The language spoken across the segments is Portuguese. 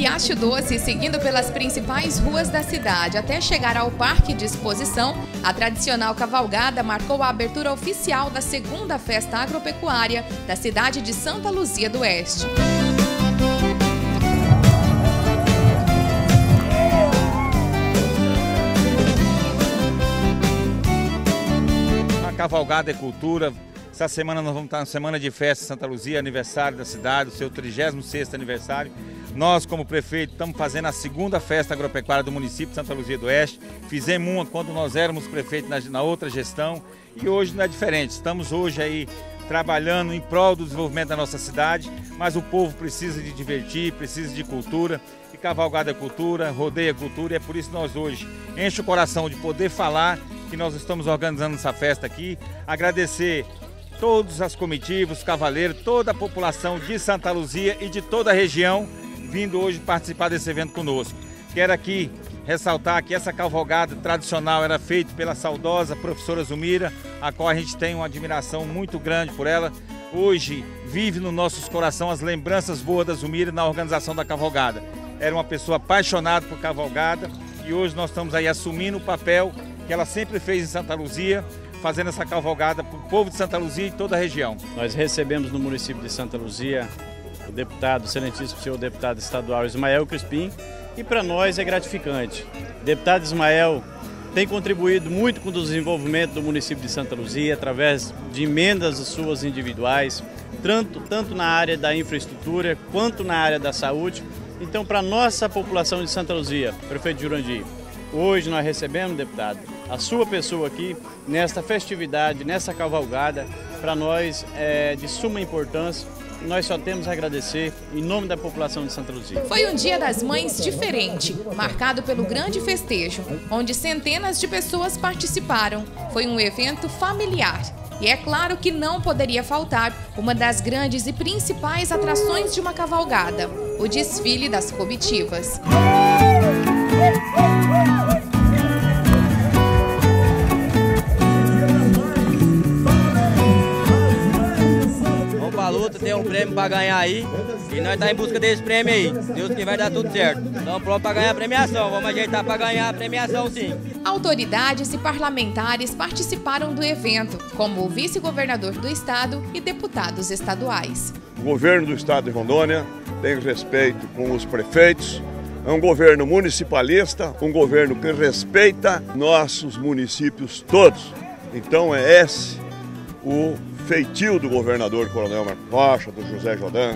Riacho Doce, seguindo pelas principais ruas da cidade até chegar ao Parque de Exposição, a tradicional cavalgada marcou a abertura oficial da segunda festa agropecuária da cidade de Santa Luzia do Oeste. A cavalgada é cultura. Essa semana nós vamos estar na semana de festa Santa Luzia, aniversário da cidade, o seu 36º aniversário. Nós, como prefeito, estamos fazendo a segunda festa agropecuária do município de Santa Luzia do Oeste. Fizemos uma quando nós éramos prefeitos na outra gestão e hoje não é diferente. Estamos hoje aí trabalhando em prol do desenvolvimento da nossa cidade, mas o povo precisa de divertir, precisa de cultura. E cavalgada é cultura, rodeio é cultura, e é por isso que nós hoje enche o coração de poder falar que nós estamos organizando essa festa aqui. Agradecer todas as comitivas, os cavaleiros, toda a população de Santa Luzia e de toda a região vindo hoje participar desse evento conosco. Quero aqui ressaltar que essa cavalgada tradicional era feita pela saudosa professora Zumira, a qual a gente tem uma admiração muito grande por ela. Hoje vive nos nossos corações as lembranças boas da Zumira na organização da cavalgada. Era uma pessoa apaixonada por cavalgada e hoje nós estamos aí assumindo o papel que ela sempre fez em Santa Luzia, fazendo essa cavalgada para o povo de Santa Luzia e toda a região. Nós recebemos no município de Santa Luzia o deputado, excelentíssimo senhor deputado estadual Ismael Crispim, e para nós é gratificante. O deputado Ismael tem contribuído muito com o desenvolvimento do município de Santa Luzia, através de emendas suas individuais, tanto na área da infraestrutura quanto na área da saúde. Então, para a nossa população de Santa Luzia, prefeito Jurandir, hoje nós recebemos, deputado, a sua pessoa aqui nesta festividade, nessa cavalgada. Para nós é de suma importância. Nós só temos a agradecer em nome da população de Santa Luzia. Foi um Dia das Mães diferente, marcado pelo grande festejo, onde centenas de pessoas participaram. Foi um evento familiar. E é claro que não poderia faltar uma das grandes e principais atrações de uma cavalgada, o desfile das comitivas. A luta tem um prêmio para ganhar aí e nós estamos em busca desse prêmio aí. Deus que vai dar tudo certo. Estamos prontos para ganhar a premiação. Vamos ajeitar para ganhar a premiação, sim. Autoridades e parlamentares participaram do evento, como o vice-governador do estado e deputados estaduais. O governo do estado de Rondônia tem respeito com os prefeitos. É um governo municipalista, um governo que respeita nossos municípios todos. Então é esse o feitio do governador Coronel Marcos Rocha, do José Jodan,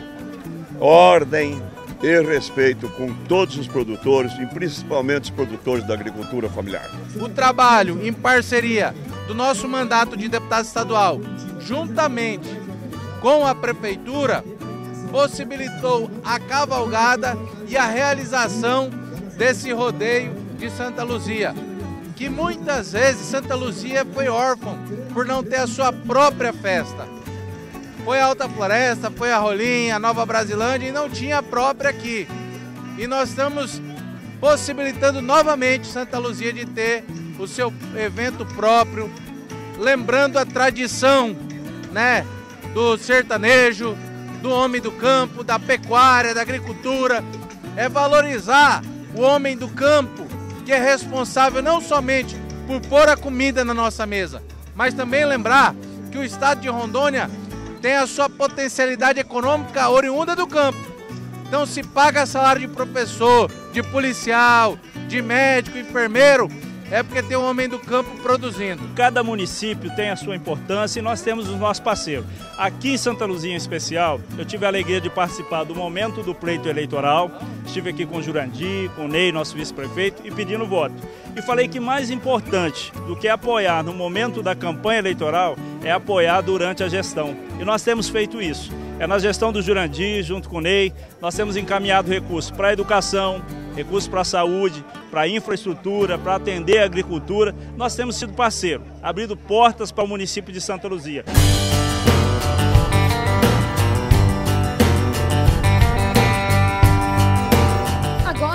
ordem e respeito com todos os produtores e principalmente os produtores da agricultura familiar. O trabalho em parceria do nosso mandato de deputado estadual, juntamente com a prefeitura, possibilitou a cavalgada e a realização desse rodeio de Santa Luzia, que muitas vezes Santa Luzia foi órfã por não ter a sua própria festa. Foi a Alta Floresta, foi a Rolinha, a Nova Brasilândia e não tinha a própria aqui. E nós estamos possibilitando novamente Santa Luzia de ter o seu evento próprio, lembrando a tradição, né, do sertanejo, do homem do campo, da pecuária, da agricultura. É valorizar o homem do campo, que é responsável não somente por pôr a comida na nossa mesa, mas também lembrar que o estado de Rondônia tem a sua potencialidade econômica oriunda do campo. Então se paga salário de professor, de policial, de médico, enfermeiro, é porque tem um homem do campo produzindo. Cada município tem a sua importância e nós temos os nossos parceiros. Aqui em Santa Luzia em especial, eu tive a alegria de participar do momento do pleito eleitoral. Estive aqui com o Jurandir, com o Ney, nosso vice-prefeito, e pedindo voto. E falei que mais importante do que apoiar no momento da campanha eleitoral é apoiar durante a gestão. E nós temos feito isso. É na gestão do Jurandir, junto com o Ney, nós temos encaminhado recursos para a educação, recursos para a saúde, para a infraestrutura, para atender a agricultura. Nós temos sido parceiro, abrindo portas para o município de Santa Luzia.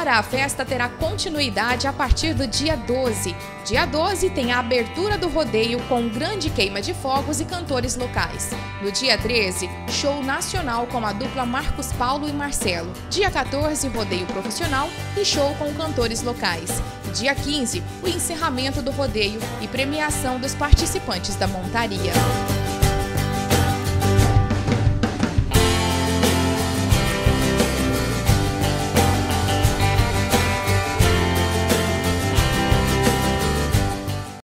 Agora a festa terá continuidade a partir do dia 12. Dia 12 tem a abertura do rodeio com grande queima de fogos e cantores locais. No dia 13, show nacional com a dupla Marcos Paulo e Marcelo. Dia 14, rodeio profissional e show com cantores locais. Dia 15, o encerramento do rodeio e premiação dos participantes da montaria.